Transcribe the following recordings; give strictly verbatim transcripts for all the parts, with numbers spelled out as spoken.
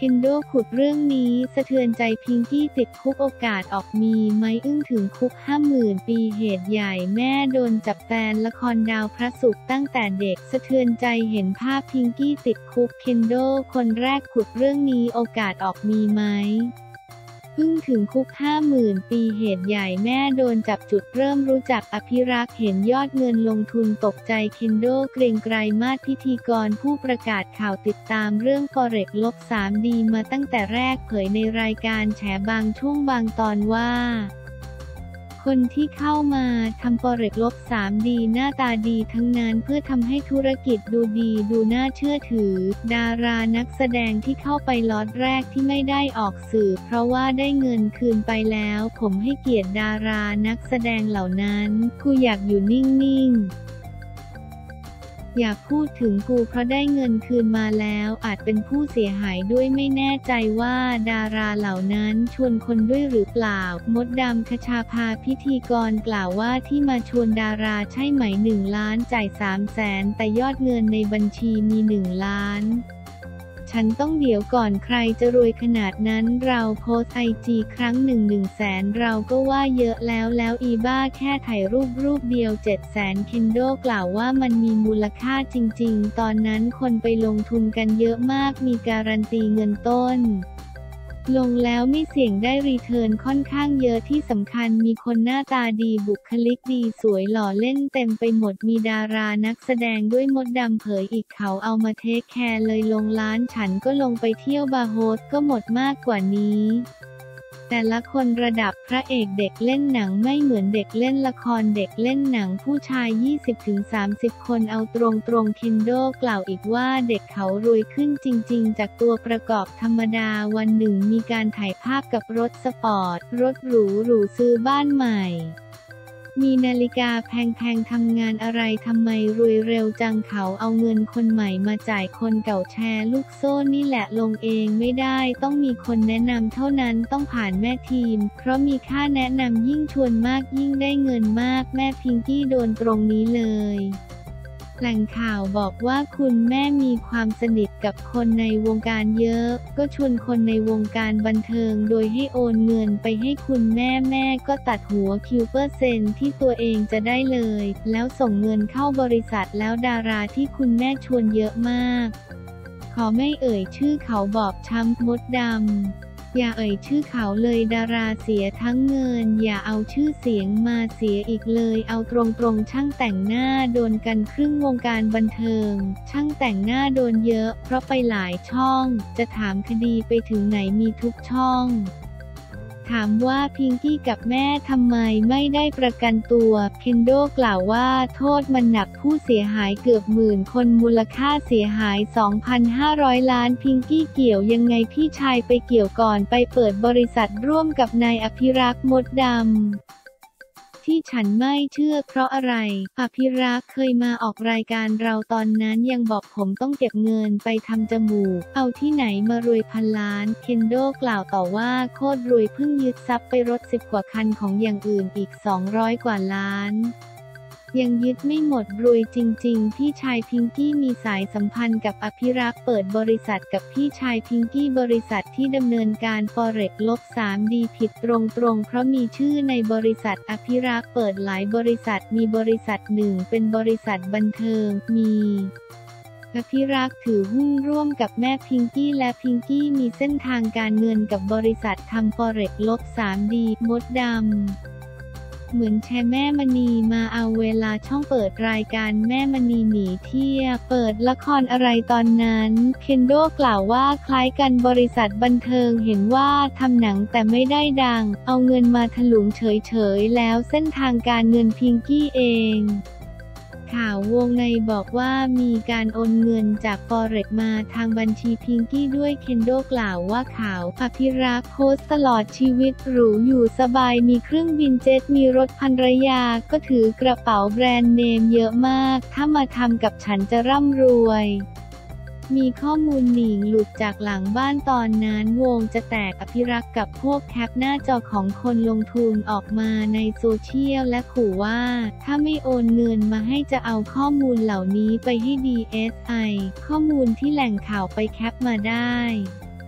คนโดขุดเรื่องนี้สะเทือนใจพิงกี้ติดคุกโอกาสออกมีไหมอึ้งถึงคุกห้าหมื่นปีเหตุใหญ่แม่โดนจับแฟนละครดาวพระศุกร์ตั้งแต่เด็กสะเทือนใจเห็นภาพพิงกี้ติดคุกเคนโดคนแรกขุดเรื่องนี้โอกาสออกมีไหมพึ่งถึงคุกห้าหมื่นปีเหตุใหญ่แม่โดนจับจุดเริ่มรู้จักอภิรักษ์เห็นยอดเงินลงทุนตกใจเคนโดเกรียงไกรมาศพิธีกรผู้ประกาศข่าวติดตามเรื่อง Forex ลบ ทรี ดี มาตั้งแต่แรกเผยในรายการแฉบางช่วงบางตอนว่าคนที่เข้ามาทำ Forex ลบ ทรี ดี หน้าตาดีทั้งนั้นเพื่อทำให้ธุรกิจดูดีดูน่าเชื่อถือดารานักแสดงที่เข้าไปล็อตแรกที่ไม่ได้ออกสื่อเพราะว่าได้เงินคืนไปแล้วผมให้เกียรติดารานักแสดงเหล่านั้นกูอยากอยู่นิ่งๆอยากพูดถึงกูเพราะได้เงินคืนมาแล้วอาจเป็นผู้เสียหายด้วยไม่แน่ใจว่าดาราเหล่านั้นชวนคนด้วยหรือเปล่ามดดำคชาภาพิธีกรกล่าวว่าที่มาชวนดาราใช่ไหมหนึ่งล้านจ่ายสามแสนแต่ยอดเงินในบัญชีมีหนึ่งล้านฉันต้องเดี๋ยวก่อนใครจะรวยขนาดนั้นเราโพสไอจีครั้งหนึ่งหนึ่งแสนเราก็ว่าเยอะแล้วแล้วอีบ้าแค่ถ่ายรูปรูปเดียวเจ็ดแสนเคนโดกล่าวว่ามันมีมูลค่าจริงๆตอนนั้นคนไปลงทุนกันเยอะมากมีการันตีเงินต้นลงแล้วไม่เสี่ยงได้รีเทิร์นค่อนข้างเยอะที่สำคัญมีคนหน้าตาดีบุคลิกดีสวยหล่อเล่นเต็มไปหมดมีดารานักแสดงด้วยมดดำเผยอีกเขาเอามาเทคแคร์เลยลงล้านฉันก็ลงไปเที่ยวบาร์โฮสก็หมดมากกว่านี้แต่ละคนระดับพระเอกเด็กเล่นหนังไม่เหมือนเด็กเล่นละครเด็กเล่นหนังผู้ชาย ยี่สิบถึงสามสิบ คนเอาตรงๆเคนโดกล่าวอีกว่าเด็กเขารวยขึ้นจริงๆจากตัวประกอบธรรมดาวันหนึ่งมีการถ่ายภาพกับรถสปอร์ตรถหรูหรูซื้อบ้านใหม่มีนาฬิกาแพงๆทำงานอะไรทำไมรวยเร็วจังเขาเอาเงินคนใหม่มาจ่ายคนเก่าแชร์ลูกโซ่นี่แหละลงเองไม่ได้ต้องมีคนแนะนำเท่านั้นต้องผ่านแม่ทีมเพราะมีค่าแนะนำยิ่งชวนมากยิ่งได้เงินมากแม่พิงกี้โดนตรงนี้เลยแหล่งข่าวบอกว่าคุณแม่มีความสนิทกับคนในวงการเยอะก็ชวนคนในวงการบันเทิงโดยให้โอนเงินไปให้คุณแม่แม่ก็ตัดหัวคิวเปอร์เซ็นต์ที่ตัวเองจะได้เลยแล้วส่งเงินเข้าบริษัทแล้วดาราที่คุณแม่ชวนเยอะมากขอไม่เอ่ยชื่อเขาบอกช้ำมดดำอย่าเอ่ยชื่อเขาเลยดาราเสียทั้งเงินอย่าเอาชื่อเสียงมาเสียอีกเลยเอาตรงๆช่างแต่งหน้าโดนกันครึ่งวงการบันเทิงช่างแต่งหน้าโดนเยอะเพราะไปหลายช่องจะถามคดีไปถึงไหนมีทุกช่องถามว่าพิงกี้กับแม่ทำไมไม่ได้ประกันตัวเคนโดกล่าวว่าโทษมันหนักผู้เสียหายเกือบหมื่นคนมูลค่าเสียหาย สองพันห้าร้อย ล้านพิงกี้เกี่ยวยังไงพี่ชายไปเกี่ยวก่อนไปเปิดบริษัทร่วมกับนายอภิรักษ์มดดำที่ฉันไม่เชื่อเพราะอะไรอภิรักษ์เคยมาออกรายการเราตอนนั้นยังบอกผมต้องเก็บเงินไปทำจมูกเอาที่ไหนมารวยพันล้านเคนโดกล่าวต่อว่าโคตรรวยเพิ่งยึดทรัพย์ไปรถสิบกว่าคันของอย่างอื่นอีกสองร้อยกว่าล้านยังยึดไม่หมดรวยจริงๆพี่ชายพิงกี้มีสายสัมพันธ์กับอภิรักษ์เปิดบริษัทกับพี่ชายพิงกี้บริษัทที่ดำเนินการ Forex ลบ ทรี ดี ผิดตรงๆเพราะมีชื่อในบริษัทอภิรักษ์เปิดหลายบริษัทมีบริษัทหนึ่งเป็นบริษัทบันเทิงมีอภิรักษ์ถือหุ้นร่วมกับแม่พิงกี้และพิงกี้มีเส้นทางการเงินกับบริษัททำ Forex ลบ ทรี ดี มดดำเหมือนแชร์แม่มณีมาเอาเวลาช่องเปิดรายการแม่มณีหนีเที่ยวเปิดละครอะไรตอนนั้นเคนโดกล่าวว่าคล้ายกันบริษัทบันเทิงเห็นว่าทำหนังแต่ไม่ได้ดังเอาเงินมาถลุงเฉยๆแล้วเส้นทางการเงินพิงกี้เองข่าววงในบอกว่ามีการโอนเงินจาก Forex มาทางบัญชีพิงกี้ด้วยเคนโดกล่าวว่าข่าวอภิรักษ์โพสต์ตลอดชีวิตหรูอยู่สบายมีเครื่องบินเจ็ตมีรถภรรยาก็ถือกระเป๋าแบรนด์เนมเยอะมากถ้ามาทำกับฉันจะร่ำรวยมีข้อมูลหนิงหลุดจากหลังบ้านตอนนั้นวงจะแตกอภิรักษ์กับพวกแคปหน้าจอของคนลงทุนออกมาในโซเชียลและขู่ว่าถ้าไม่โอนเงินมาให้จะเอาข้อมูลเหล่านี้ไปให้ ดี เอส ไอ ข้อมูลที่แหล่งข่าวไปแคปมาได้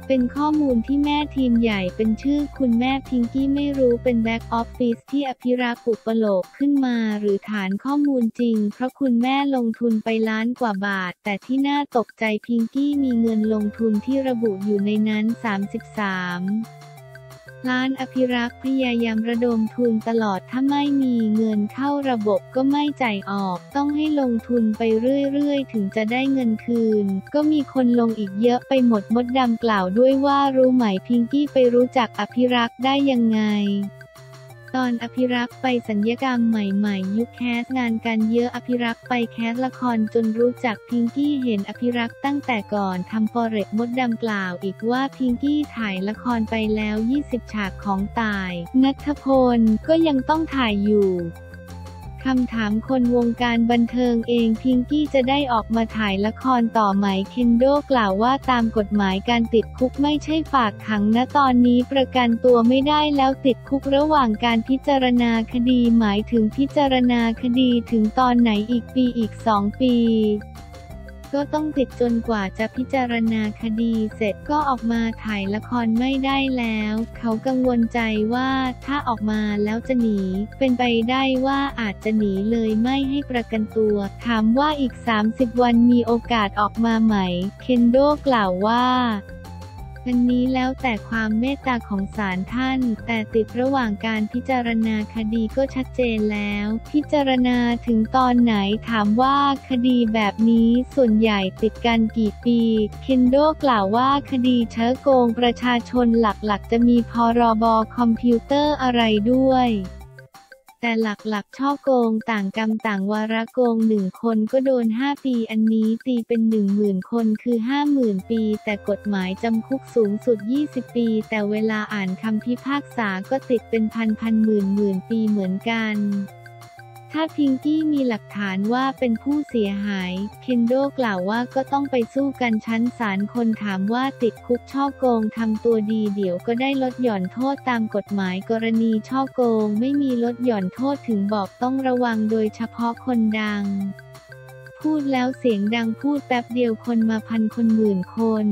เป็นข้อมูลที่แม่ทีมใหญ่เป็นชื่อคุณแม่พิงกี้ไม่รู้เป็นแบ็กออฟฟิศที่อภิรักษ์อุปโลกขึ้นมาหรือฐานข้อมูลจริงเพราะคุณแม่ลงทุนไปล้านกว่าบาทแต่ที่น่าตกใจพิงกี้มีเงินลงทุนที่ระบุอยู่ในนั้นสามสิบสามล้านอภิรักษ์พยายามระดมทุนตลอดถ้าไม่มีเงินเข้าระบบก็ไม่จ่ายออกต้องให้ลงทุนไปเรื่อยๆถึงจะได้เงินคืนก็มีคนลงอีกเยอะไปหมดมดดำกล่าวด้วยว่ารู้ไหมพิงกี้ไปรู้จักอภิรักษ์ได้ยังไงตอนอภิรักษ์ไปสัญญกรรมใหม่ๆยุคแคสงานกันเยอะอภิรักษ์ไปแคสละครจนรู้จักพิงกี้เห็นอภิรักษ์ตั้งแต่ก่อนทำฟอเร็กมดดำกล่าวอีกว่าพิงกี้ถ่ายละครไปแล้วยี่สิบฉากของต่ายณัฐพลก็ยังต้องถ่ายอยู่คำถามคนวงการบันเทิงเองพิงกี้จะได้ออกมาถ่ายละครต่อไหมเคนโดกล่าวว่าตามกฎหมายการติดคุกไม่ใช่ฝากขังณตอนนี้ประกันตัวไม่ได้แล้วติดคุกระหว่างการพิจารณาคดีหมายถึงพิจารณาคดีถึงตอนไหนอีกปีอีกสองปีก็ต้องติดจนกว่าจะพิจารณาคดีเสร็จก็ออกมาถ่ายละครไม่ได้แล้วเขากังวลใจว่าถ้าออกมาแล้วจะหนีเป็นไปได้ว่าอาจจะหนีเลยไม่ให้ประกันตัวถามว่าอีกสามสิบวันมีโอกาสออกมาไหมเคนโดกล่าวว่าอันนี้แล้วแต่ความเมตตาของศาลท่านแต่ติดระหว่างการพิจารณาคดีก็ชัดเจนแล้วพิจารณาถึงตอนไหนถามว่าคดีแบบนี้ส่วนใหญ่ติดกันกี่ปีเคนโดกล่าวว่าคดีเชิงโกงประชาชนหลักๆจะมีพรบคอมพิวเตอร์อะไรด้วยแต่หลักๆช่อโกงต่างกรรมต่างวาระโกงหนึ่งคนก็โดนห้าปีอันนี้ตีเป็นหนึ่งหมื่นคนคือห้าหมื่นปีแต่กฎหมายจำคุกสูงสุดยี่สิบปีแต่เวลาอ่านคำพิพากษาก็ติดเป็นพันพันหมื่นหมื่นปีเหมือนกันถ้าพิงกี้มีหลักฐานว่าเป็นผู้เสียหายเคนโดกล่าวว่าก็ต้องไปสู้กันชั้นศาลคนถามว่าติดคุกช่อโกงทำตัวดีเดี๋ยวก็ได้ลดหย่อนโทษตามกฎหมายกรณีช่อโกงไม่มีลดหย่อนโทษถึงบอกต้องระวังโดยเฉพาะคนดังพูดแล้วเสียงดังพูดแป๊บเดียวคนมาพันคนหมื่นคน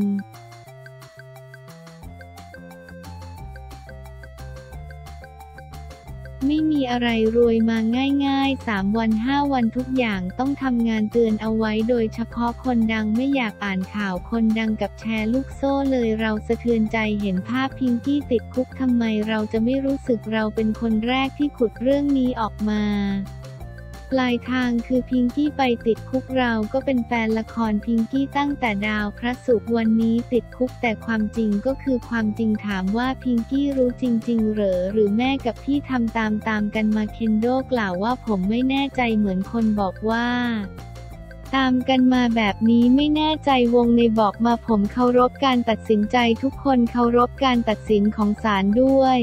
ไม่มีอะไรรวยมาง่ายๆสามวันห้าวันทุกอย่างต้องทำงานเตือนเอาไว้โดยเฉพาะคนดังไม่อยากอ่านข่าวคนดังกับแชร์ลูกโซ่เลยเราสะเทือนใจเห็นภาพพิงกี้ติดคุกทำไมเราจะไม่รู้สึกเราเป็นคนแรกที่ขุดเรื่องนี้ออกมาปลายทางคือพิงกี้ไปติดคุกเราก็เป็นแฟนละครพิงกี้ตั้งแต่ดาวพระศุกร์วันนี้ติดคุกแต่ความจริงก็คือความจริงถามว่าพิงกี้รู้จริงๆเหรอหรือแม่กับพี่ทำตามตามกันมาเคนโดกล่าวว่าผมไม่แน่ใจเหมือนคนบอกว่าตามกันมาแบบนี้ไม่แน่ใจวงในบอกมาผมเคารพการตัดสินใจทุกคนเคารพการตัดสินของศาลด้วย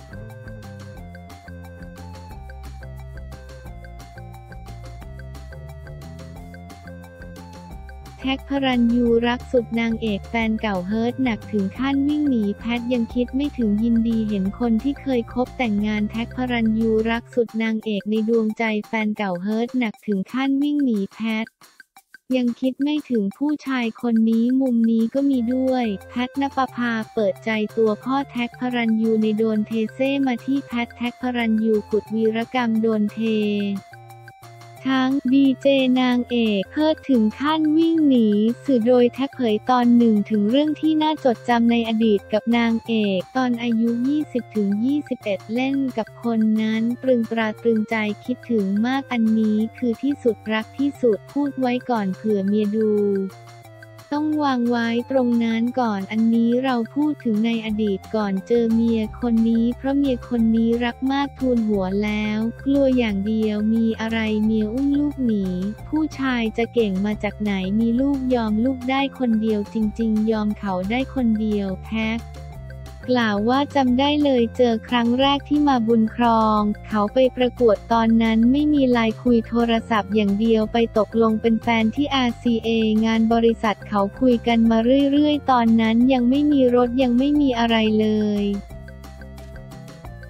แท็ก พระรัญญูรักสุดนางเอกแฟนเก่าเฮิร์ตหนักถึงขั้นวิ่งหนีแพทยังคิดไม่ถึงยินดีเห็นคนที่เคยคบแต่งงานแท็ก พระรัญญูรักสุดนางเอกในดวงใจแฟนเก่าเฮิร์ตหนักถึงขั้นวิ่งหนีแพทยังคิดไม่ถึงผู้ชายคนนี้มุมนี้ก็มีด้วยแพทณปภาเปิดใจตัวพ่อแท็ก พระรัญญูในโดนเทเซ่มาที่แพทแท็ก พระรัญญูกุดวีรกรรมโดนเททั้งดีเจนางเอกเพิดถึงขั้นวิ่งหนีสื่อโดยแท็กเผยตอนหนึ่งถึงเรื่องที่น่าจดจำในอดีตกับนางเอกตอนอายุ ยี่สิบถึงยี่สิบเอ็ด เล่นกับคนนั้นตรึงตราตรึงใจคิดถึงมากอันนี้คือที่สุดรักที่สุดพูดไว้ก่อนเผื่อเมียดูต้องวางไว้ตรงนั้นก่อนอันนี้เราพูดถึงในอดีตก่อนเจอเมียคนนี้เพราะเมียคนนี้รักมากทูลหัวแล้วกลัวอย่างเดียวมีอะไรเมียอุ้มลูกหนีผู้ชายจะเก่งมาจากไหนมีลูกยอมลูกได้คนเดียวจริงๆยอมเขาได้คนเดียวแท็กกล่าวว่าจำได้เลยเจอครั้งแรกที่มาบุญครองเขาไปประกวดตอนนั้นไม่มีไลน์คุยโทรศัพท์อย่างเดียวไปตกลงเป็นแฟนที่ อาร์ ซี เอ งานบริษัทเขาคุยกันมาเรื่อยๆตอนนั้นยังไม่มีรถยังไม่มีอะไรเลย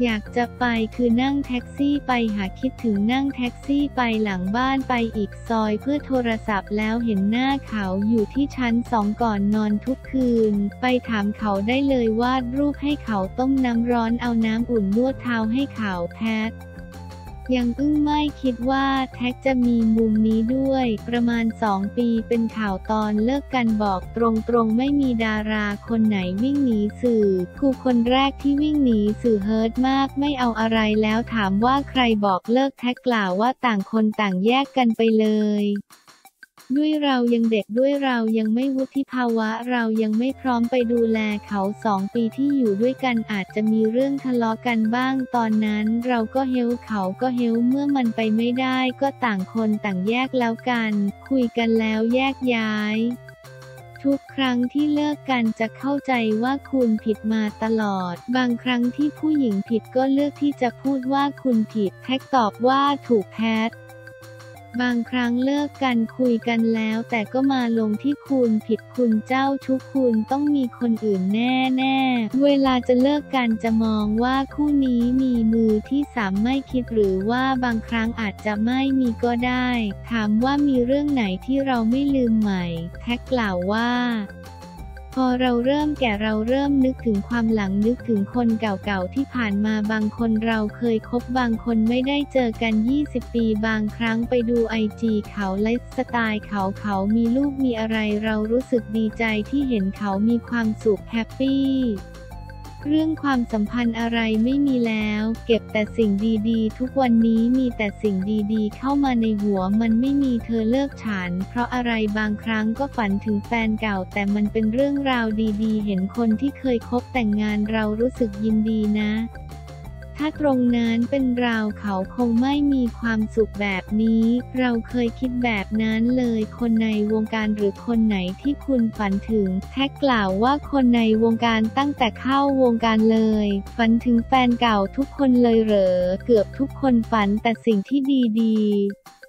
อยากจะไปคือนั่งแท็กซี่ไปหาคิดถึงนั่งแท็กซี่ไปหลังบ้านไปอีกซอยเพื่อโทรศัพท์แล้วเห็นหน้าเขาอยู่ที่ชั้นสองก่อนนอนทุกคืนไปถามเขาได้เลยวาดรูปให้เขาต้มน้ำร้อนเอาน้ำอุ่นนวดเท้าให้เขาแพทยังอึ้งไม่คิดว่าแท็กจะมีมุมนี้ด้วยประมาณสองปีเป็นข่าวตอนเลิกกันบอกตรงๆไม่มีดาราคนไหนวิ่งหนีสื่อกูคนแรกที่วิ่งหนีสื่อเฮิร์ตมากไม่เอาอะไรแล้วถามว่าใครบอกเลิกแท็กกล่าวว่าต่างคนต่างแยกกันไปเลยด้วยเรายังเด็กด้วยเรายังไม่วุฒิภาวะเรายังไม่พร้อมไปดูแลเขาสองปีที่อยู่ด้วยกันอาจจะมีเรื่องทะเลาะกันบ้างตอนนั้นเราก็เฮลเขาก็เฮลเมื่อมันไปไม่ได้ก็ต่างคนต่างแยกแล้วกันคุยกันแล้วแยกย้ายทุกครั้งที่เลิกกันจะเข้าใจว่าคุณผิดมาตลอดบางครั้งที่ผู้หญิงผิดก็เลือกที่จะพูดว่าคุณผิดแท็กตอบว่าถูกแพทบางครั้งเลิกกันคุยกันแล้วแต่ก็มาลงที่คุณผิดคุณเจ้าทุกคุณต้องมีคนอื่นแน่ๆเวลาจะเลิกกันจะมองว่าคู่นี้มีมือที่สามไม่คิดหรือว่าบางครั้งอาจจะไม่มีก็ได้ถามว่ามีเรื่องไหนที่เราไม่ลืมใหม่แท็กกล่าวว่าพอเราเริ่มแก่เราเริ่มนึกถึงความหลังนึกถึงคนเก่าๆที่ผ่านมาบางคนเราเคยคบบางคนไม่ได้เจอกันยี่สิบปีบางครั้งไปดูไอจีเขาไลฟ์สไตล์เขาเขามีลูกมีอะไรเรารู้สึกดีใจที่เห็นเขามีความสุขแฮปปี้เรื่องความสัมพันธ์อะไรไม่มีแล้วเก็บแต่สิ่งดีๆทุกวันนี้มีแต่สิ่งดีๆเข้ามาในหัวมันไม่มีเธอเลิกฉันเพราะอะไรบางครั้งก็ฝันถึงแฟนเก่าแต่มันเป็นเรื่องราวดีๆเห็นคนที่เคยคบแต่งงานเรารู้สึกยินดีนะถ้าตรงนั้นเป็นเราเขาคงไม่มีความสุขแบบนี้เราเคยคิดแบบนั้นเลยคนในวงการหรือคนไหนที่คุณฝันถึงแท็กกล่าวว่าคนในวงการตั้งแต่เข้าวงการเลยฝันถึงแฟนเก่าทุกคนเลยเหรอเกือบทุกคนฝันแต่สิ่งที่ดีๆ